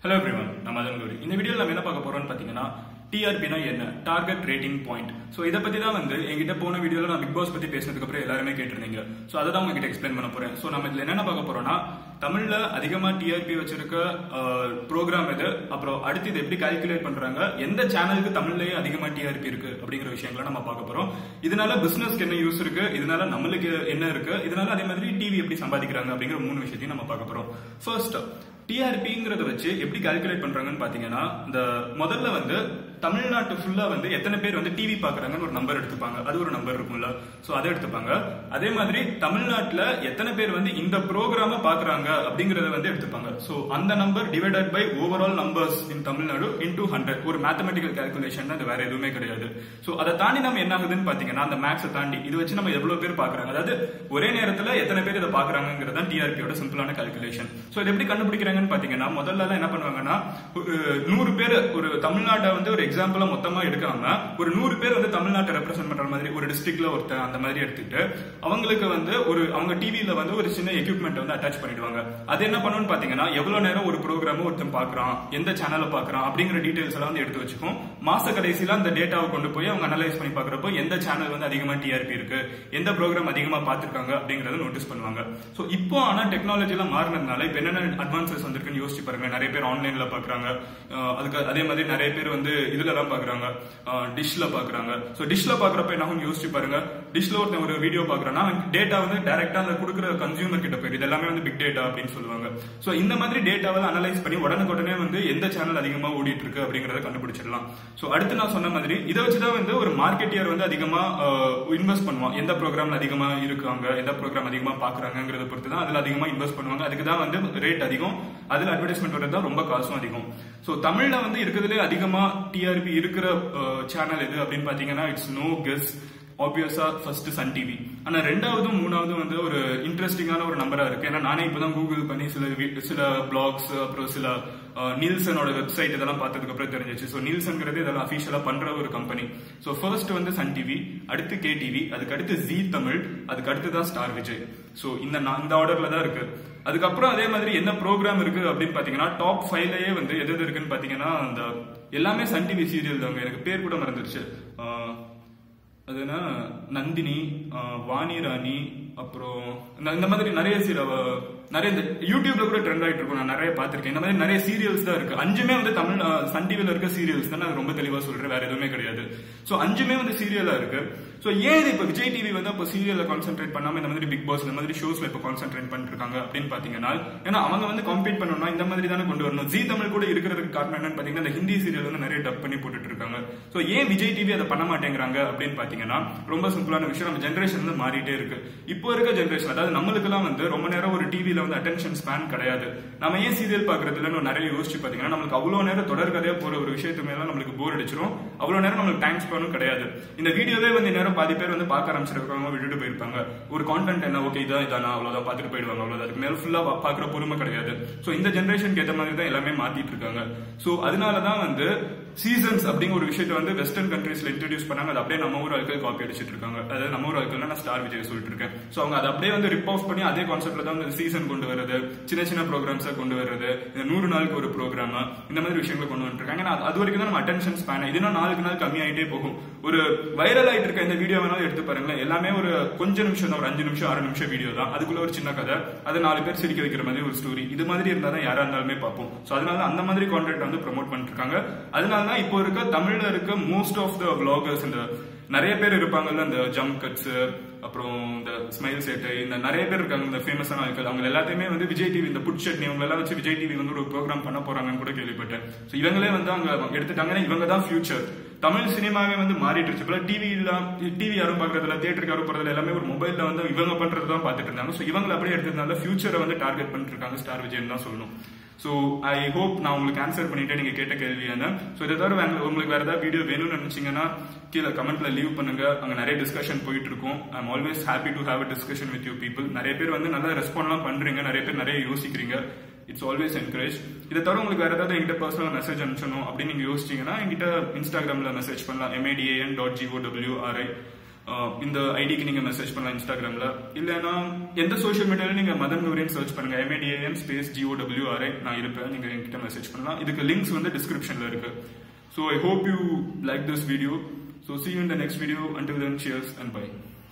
Hello everyone, I'm Madan Gowri. In this video, we will talk about TRP na enna target rating point. So இத பத்தி தான் வந்து என்கிட்ட போன வீடியோல நான் பிக் பாஸ் பத்தி பேசினதுக்கு அப்புறம் எல்லாரும் கேட்டிருந்தீங்க. சோ அத தான் உங்களுக்கு எக்ஸ்பிளைன் பண்ண போறேன். சோ நம்ம இதுல என்ன பார்க்க போறோம்னா தமிழ்ல அதிகமா TRP வச்சிருக்க ப்ரோகிராம் எது, அப்புறம் அடுத்து இத எப்படி கால்குலேட் பண்றாங்க, எந்த சேனலுக்கு தமிழ்லயே அதிகமா TRP இருக்கு அப்படிங்கிற விஷயங்களை நம்ம பார்க்க போறோம். இதனால பிசினஸ்க்கு என்ன யூஸ் இருக்கு, இதனால நம்மளுக்கு என்ன இருக்கு, இதனால அதே மாதிரி டிவி எப்படி சம்பாதிக்கிறாங்க அப்படிங்கிற மூணு விஷயத்தையும் நம்ம பார்க்க போறோம். ஃபர்ஸ்ட் டிஆர்பிங்கிறத வச்சு எப்படி கால்குலேட் பண்றாங்கன்னு பாத்தீங்கன்னா, இந்த முதல்ல வந்து தமிழ்நாட்டு ஃபுல்லா வந்து எத்தனை பேர் வந்து டிவி பாக்குறாங்கன்னு ஒரு நம்பர் எடுத்துப்பாங்க. அது ஒரு நம்பர் இருக்கும்ல, சோ அதை எடுத்துப்பாங்க. அதே மாதிரி தமிழ்நாட்டுல எத்தனை பேர் வந்து இந்த ப்ரோக்ராம பாக்குறாங்க அப்படிங்கறத வந்து எடுத்துப்பாங்க. சோ அந்த number divided by overall numbers in Tamil Nadu into 100 ஒரு மேத்தமெட்டிக்கல் கால்குலேஷன். அது வேற எதுவுமே கிடையாது. சோ அதை தாண்டி நம்ம என்ன ஆகுதுன்னு பாத்தீங்கன்னா, அந்த மேக்ஸை தாண்டி இது வச்சு நம்ம எவ்வளவு பேர் பாக்குறாங்க, அதாவது ஒரே நேரத்துல எத்தனை பேர் இதை பாக்குறாங்கிறது டிஆர்பியோட சிம்பிளான கால்குலேஷன். சோ இதை எப்படி கண்டுபிடிக்கிறாங்கன்னு பாத்தீங்கன்னா, முதல்ல என்ன பண்ணுவாங்கன்னா, 100 பேர் ஒரு தமிழ்நாட்டை வந்து ஒரு எக்ஸாம்பிளா மொத்தமா எடுக்காம ஒரு 100 பேர் வந்து தமிழ்நாட்டை ரெப்ரசென்ட் பண்ற மாதிரி ஒரு டிஸ்ட்ரிக்ட்ல ஒருத்தர் அந்த மாதிரி எடுத்துட்டு அவங்களுக்கு வந்து அவங்க டிவில வந்து ஒரு சின்ன எக்யூப்மெண்ட் வந்து அட்டாச் பண்ணிடுவாங்க. அது என்ன பண்ணுன்னு பாத்தீங்கன்னா, எவ்வளவு நேரம் ஒரு ப்ரோக்ராம் ஒருத்தன் பாக்குறான், எந்த சேனலை பாக்குறான் அப்படிங்கிற டீடைல்ஸ் எல்லாம் வந்து எடுத்து வச்சுக்கும். மாச கடைசியில அந்த டேட்டாவை கொண்டு போய் அவங்க அனலைஸ் பண்ணி பாக்குறப்போ எந்த சேனல் வந்து அதிகமா டிஆர்பி இருக்கு, எந்த ப்ரோக்ராம் அதிகமா பாத்துருக்காங்க அப்படிங்கறத நோட்டீஸ் பண்ணுவாங்க. சோ இப்போ ஆனா டெக்னாலஜி எல்லாம் மாறினதுனால இப்ப என்னென்ன அட்வான்சஸ் வந்திருக்குன்னு யோசிச்சு பாருங்க. நிறைய பேர் ஆன்லைன்ல பாக்குறாங்க, அதுக்கு அதே மாதிரி நிறைய பேர் வந்து இதுல எல்லாம் பாக்குறாங்க, டிஷ்ல பாக்குறாங்க. சோ டிஷ்ல பாக்குறப்ப என்ன யோசிச்சு பாருங்க, டிஷ்ல ஒருத்தன் ஒரு வீடியோ பாக்குறான்னா டேட்டா வந்து டைரக்டா அந்த கொடுக்குற கன்சியூமர் கிட்ட போயிடுது. எல்லாமே வந்து பிக் டேட்டா அப்படின்னு சொல்லுவாங்க. சோ இந்த மாதிரி டேட்டாவை அனலைஸ் பண்ணி உடனுக்குடனே வந்து எந்த சேனல் அதிகமா ஓடிட்டு இருக்கு அப்படிங்கறத கண்டுபிடிச்சிடலாம். சோ அடுத்து நான் சொன்ன மாதிரி இதை வச்சுதான் வந்து ஒரு மார்க்கெட்டியர் வந்து அதிகமா இன்வெஸ்ட் பண்ணுவான். எந்த ப்ரோக்ராம்ல அதிகமா இருக்காங்க, எந்த ப்ரோக்ராம் அதிகமா பாக்குறாங்கிறத பொறுத்து தான் அதுல அதிகமா இன்வெஸ்ட் பண்ணுவாங்க. அதுக்கு தான் வந்து ரேட் அதிகம், அதுல அட்வர்டைஸ்மெண்ட் வரது தான் ரொம்ப காசும் அதிகம். சோ தமிழ்ல வந்து இருக்கிறதுலே அதிகமா டிஆர்பி இருக்கிற சேனல் எது அப்படின்னு பாத்தீங்கன்னா, இட்ஸ் நோ கெஸ், ஆப்வியஸா ஃபர்ஸ்ட் சன் டிவி. ஆனா ரெண்டாவதும் மூணாவதும் வந்து ஒரு இன்ட்ரெஸ்டிங்கான ஒரு நம்பரா இருக்கு. ஏன்னா நானே இப்பதான் கூகுள் பண்ணி சில பிளாக்ஸ் அப்புறம் சில நீல்சனோட வெப்சைட் இதெல்லாம் பார்த்ததுக்கு அப்புறம் தெரிஞ்சிச்சு. சோ நீல்சன்ங்கிறது இதெல்லாம் அபிஷியலா பண்ற ஒரு கம்பெனி. சோ ஃபர்ஸ்ட் வந்து சன் டிவி, அடுத்து கே டிவி, அதுக்கு அடுத்து ஜி தமிழ், அதுக்கு அடுத்து தான் ஸ்டார் விஜய். சோ இந்த ஆர்டர்ல தான் இருக்கு. அதுக்கப்புறம் அதே மாதிரி என்ன ப்ரோக்ராம் இருக்கு அப்படின்னு பாத்தீங்கன்னா, டாப் 5லயே வந்து எது இருக்குன்னு பாத்தீங்கன்னா, அந்த எல்லாமே சன் டிவி சீரியல் தாங்க. எனக்கு பேர் கூட மறந்துருச்சு. அதுனா நந்தினி, வாணி ராணி, அப்புறம் இந்த மாதிரி நிறைய இந்த யூடியூப்ல கூட ட்ரெண்ட் ஆயிட்டு இருக்கும். நான் நிறைய பாத்திருக்கேன். இந்த மாதிரி நிறைய சீரியல்ஸ் தான் இருக்கு. 5மே வந்து தமிழ் சன் டிவில இருக்க சீரியல்ஸ் தான். நான் ரொம்ப தெளிவா சொல்றேன், வேற எதுவுமே கிடையாது. சோ 5மே வந்து சீரியலா இருக்கு. சோ ஏன் இது இப்ப விஜய் டிவி வந்து அப்ப சீரியல்ல கான்சென்ட்ரேட் பண்ணாம இந்த மாதிரி பிக் பாஸ் இந்த மாதிரி ஷோஸ்ல இப்ப கான்சென்ட்ரேட் பண்ணிட்டு இருக்காங்க அப்படின்னு பாத்தீங்கன்னா, ஏன்னா அவங்க வந்து காம்பீட் பண்ணணும்னா இந்த மாதிரி தானே கொண்டு வரணும். ஜி தமிழ் கூட இருக்கிறதுக்கு காரணம் என்னன்னு பாத்தீங்கன்னா, இந்த ஹிந்தி சீரியல் வந்து நிறைய டப் பண்ணி போட்டுட்டு இருக்காங்க. சோ ஏன் விஜய் டிவி அதை பண்ண மாட்டேங்கிறாங்க அப்படின்னு பாத்தீங்கன்னா, ரொம்ப சிம்பிளான விஷயம், நம்ம ஜெனரேஷன் வந்து மாறிட்டே இருக்கு. இப்போ இருக்க ஜெனரேஷன், அதாவது நம்மளுக்கு எல்லாம் வந்து ரொம்ப நேரம் ஒரு டிவில வந்து அட்டென்ஷன் ஸ்பேன் கிடையாது. நம்ம ஏன் சீரியல் பாக்குறதுல நிறைய யோசிச்சு பாத்தீங்கன்னா, நம்மளுக்கு அவ்வளவு நேரம் தொடர் கதையா போற ஒரு விஷயத்து மேல நம்மளுக்கு போர் அடிச்சிடும். அவ்வளவு நேரம் நம்மளுக்கு டைம் ஸ்பேனும் கிடையாது. இந்த வீடியோவே வந்து நேரம் பாதி பேர் வந்து பார்க்க ஆரம்பிச்சிருக்காங்க, விட்டுட்டு போயிருப்பாங்க. ஒரு கான்டென்ட் என்ன, ஓகே இதானா அவ்வளவுதான் பார்த்துட்டு போயிடுவாங்க, அவ்வளவுதான். அதுக்கு மேல ஃபுல்லா பாக்குற பொறுமை கிடையாது. சோ இந்த ஜெனரேஷனுக்கு ஏற்ற மாதிரி தான் எல்லாமே மாத்திட்டு இருக்காங்க. சோ அதனாலதான் வந்து சீசன்ஸ் அப்படிங்கிற ஒரு விஷயத்தை வந்து வெஸ்டர்ன் கண்ட்ரீஸ்ல இன்ட்ரோடியூஸ் பண்ணாங்க. அது அப்படியே நம்ம ஊர் ஆட்கள் காப்பி அடிச்சிட்டு இருக்காங்க. அதாவது நம்ம ஊர் ஆட்கள் நான் ஸ்டார் விஜய் சொல்லிட்டு இருக்கேன். சோ அவங்க அதை அப்படியே வந்து ரிப் ஆஃப் பண்ணி அதே கான்செப்ட்ல தான் சீசன் கொண்டு வருது, சின்ன சின்ன ப்ரோக்ராம்ஸா கொண்டு வருது, 100 நாளுக்கு ஒரு ப்ரோக்ராம், இந்த மாதிரி விஷயங்களை கொண்டு வந்துருக்காங்க. அது வரைக்கும் தான் நம்ம அட்டென்ஷன் ஸ்பேன் இதுனா நாளுக்கு நாள் கம்மியாயிட்டே போகும். ஒரு வைரல் ஆயிட்டு இருக்க இந்த வீடியோ வேணாலும் எடுத்து பாருங்களேன், எல்லாமே ஒரு கொஞ்சம் நிமிஷம் தான், ஒரு 5 நிமிஷம் 6 நிமிஷம் வீடியோ தான். அதுக்குள்ள ஒரு சின்ன கதை, அதை 4 பேர் சிரிக்க வைக்கிற மாதிரி ஒரு ஸ்டோரி, இது மாதிரி இருந்தா தான் யாரா இருந்தாலுமே பார்ப்போம். சோ அதனால அந்த மாதிரி கான்டென்ட் வந்து ப்ரோமோட் பண்ணிட்டு இருக்காங்க. அதனாலதான் இப்போ இருக்க தமிழ்ல இருக்க மோஸ்ட் ஆஃப் த விளாகர்ஸ், இந்த நிறைய பேர் இருப்பாங்கல்ல, இந்த ஜம்ப் கட்ஸ், அப்புறம் இந்த ஸ்மைல் சேட்டை, இந்த நிறைய பேர் இருக்காங்க இந்த ஃபேமஸான ஆட்கள். அவங்க எல்லாத்தையுமே வந்து விஜய் டிவி, இந்த புட் சட்னி அவங்க எல்லாம் வச்சு விஜய் டிவி வந்து ஒரு ப்ரோக்ராம் பண்ண போறாங்கன்னு கூட கேள்விப்பட்டேன். சோ இவங்களே வந்து அவங்க எடுத்துட்டாங்கன்னா இவங்க தான் ஃபியூச்சர். தமிழ் சினிமாவே வந்து மாறிட்டு இருச்சு. இப்ப டிவி யாரும் பாக்குறதுல, தியேட்டருக்கு யாரும் போறதுல, எல்லாமே ஒரு மொபைல்ல வந்து இவங்க பண்றதுதான் பாத்துட்டு இருந்தாங்க. சோ இவங்களை அப்படியே எடுத்ததுனால ஃபியூச்சரை வந்து டார்கெட் பண்ணிட்டு இருக்காங்க ஸ்டார் விஜய் தான் சொல்லணும். சோ ஐ ஹோப் நான் உங்களுக்கு ஆன்சர் பண்ணிட்டேன் நீங்க கேட்ட கேள்வியான. சோ இதை தவிர உங்களுக்கு வேற ஏதாவது வீடியோ வேணும்னு நினைச்சீங்கன்னா கீழே கமெண்ட்ல லீவ் பண்ணுங்க. அங்க நிறைய டிஸ்கஷன் போயிட்டு இருக்கும். I am always happy to have a discussion with you people. நிறைய பேர் வந்து நல்லா ரெஸ்பாண்ட்லாம் பண்றீங்க, நிறைய பேர் நிறைய யோசிக்கிறீங்க. It's always encourage. இதை தவிர உங்களுக்கு வேற ஏதாவது என்கிட்ட பர்சனல் மெசேஜ் அனுப்பிச்சணும் அப்படின்னு நீங்க யோசிச்சீங்கன்னா என்கிட்ட இன்ஸ்டாகிராம்ல மெசேஜ் பண்ணலாம், madan.gowri. இந்த ஐடிக்கு நீங்க மெசேஜ் பண்ணலாம் இன்ஸ்டாகிராம்ல. இல்லைன்னா எந்த சோஷியல் மீடியால நீங்க மதன் கௌரின்னு சர்ச் பண்ணுங்க, MADAN_GOWRI நான் இருப்பேன், நீங்க என்கிட்ட மெசேஜ் பண்ணலாம். இதுக்கு லிங்க்ஸ் வந்து டிஸ்கிரிப்ஷன்ல இருக்கு. So I hope you like this video. So see you in the next video. Until then, cheers and bye.